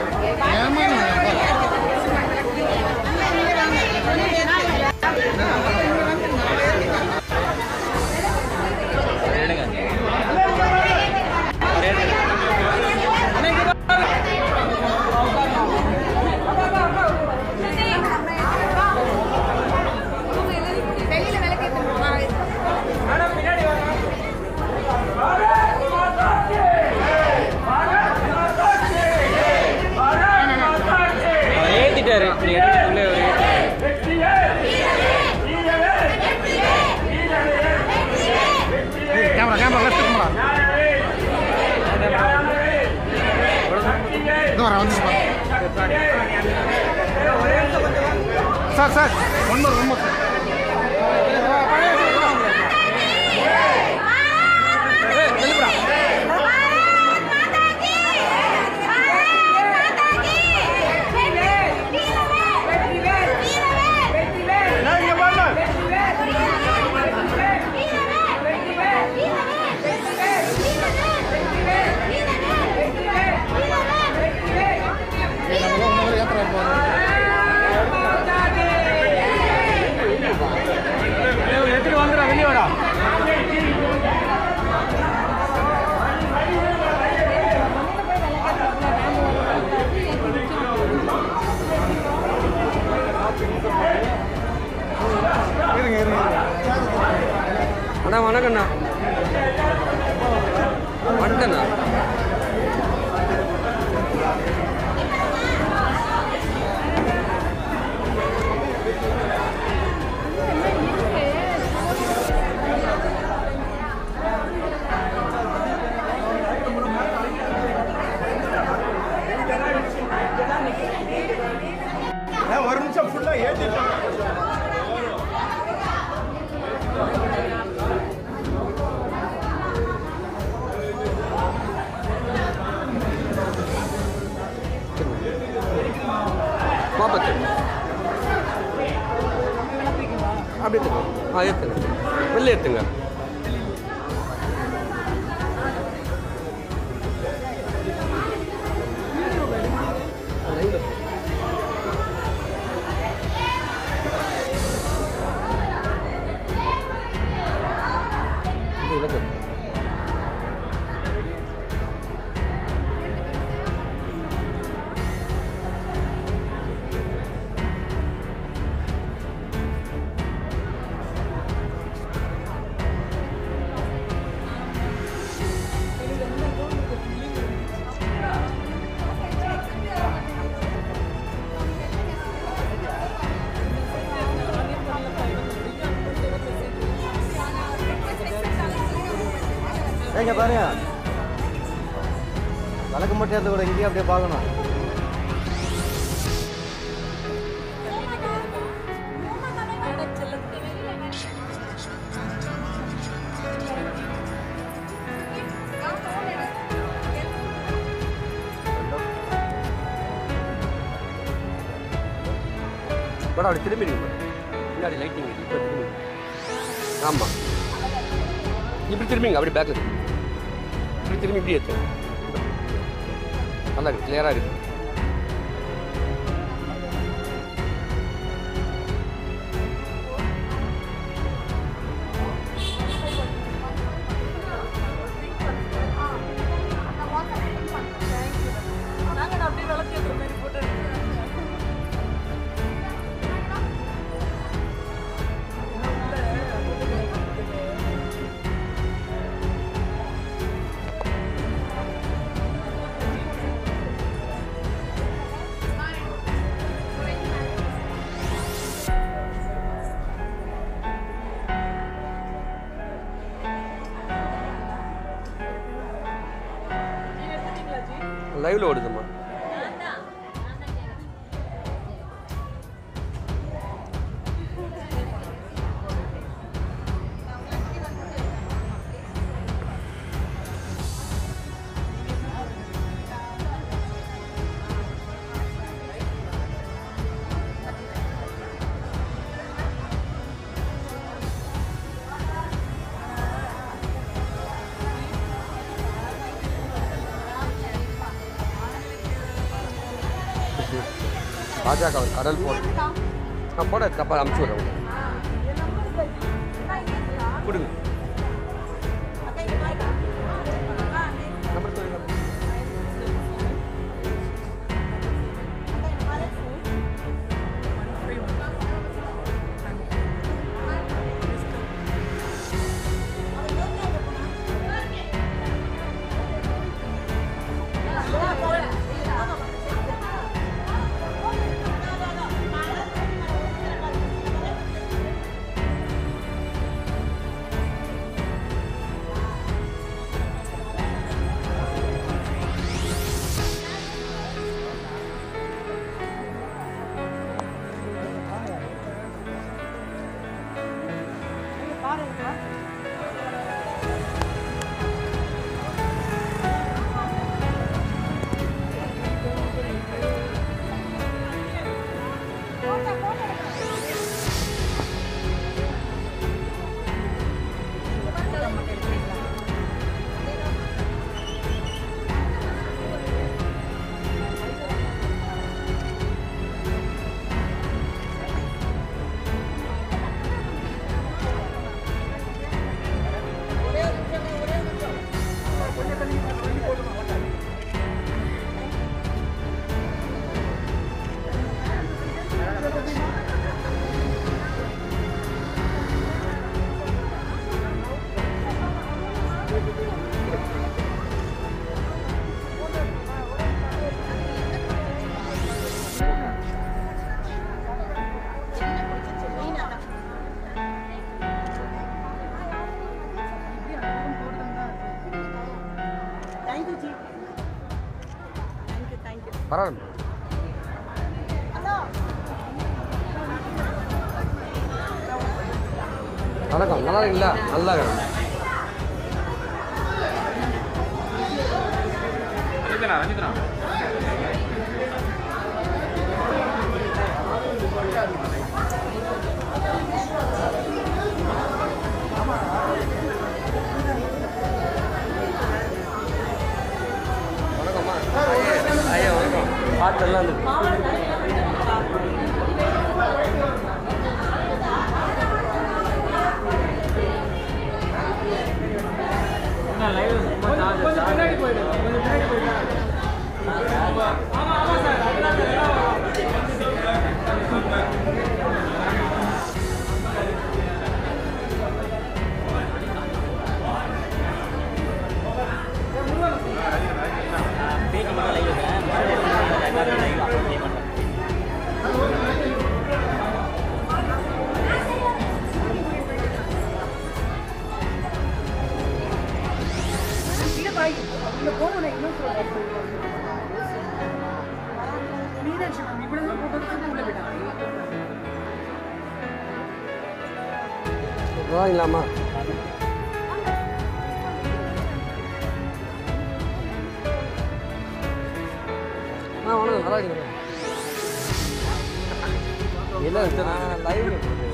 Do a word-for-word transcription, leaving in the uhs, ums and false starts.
sir sir one more one more அண்ணா வணக்கண்ணா வந்துட்டேண்ணா ஒரு நிமிஷம் ஃபுல்லா ஏத்திட்டோம் அப்படி எடுத்துங்க ஆ எடுத்துங்க வெளில எடுத்துங்க எங்க பாருங்க வழக்கு மட்டும் எடுத்து கூட இங்கேயும் அப்படியே பார்க்கணும் படம் அப்படி திரும்பிடுங்க முன்னாடி லைட்டிங் இப்போ திரும்பி ஆமாம் இப்படி திரும்பிங்க அப்படி பேக்கில் இப்படி திரும்பி இப்படி ஏற்று நல்லா இருக்கு கிளியராக இருக்கு லைவ்ல ஓடுதுமா பாஜக ஒரு கடல் போட்டு நான் போட தப்பா அமுச்சு விட்றேன் கொடுங்க நம்பர் சொல்லுங்க பரவாயில்ல வணக்கம் நல்லா இருக்கீங்களா நல்லா இருக்கிறேன் ரஞ்சிதனா ரஞ்சிதனா வணக்கம்மா ஐயா வணக்கம் பாட்டெல்லாம் இருக்கு பின்னாடி போயிடு கொஞ்சம் பின்னாடி போயிடு ஆமா ஆமா சார் இந்த போன இன்னும் சொல்றேன் மீனாட்சி மேம் இப்படி தான் போட்டோ உள்ள விட்டாங்க வாங்கலாமா ஆ வணக்கம் நல்லா இருக்கீங்க இல்லை நான் லைவ்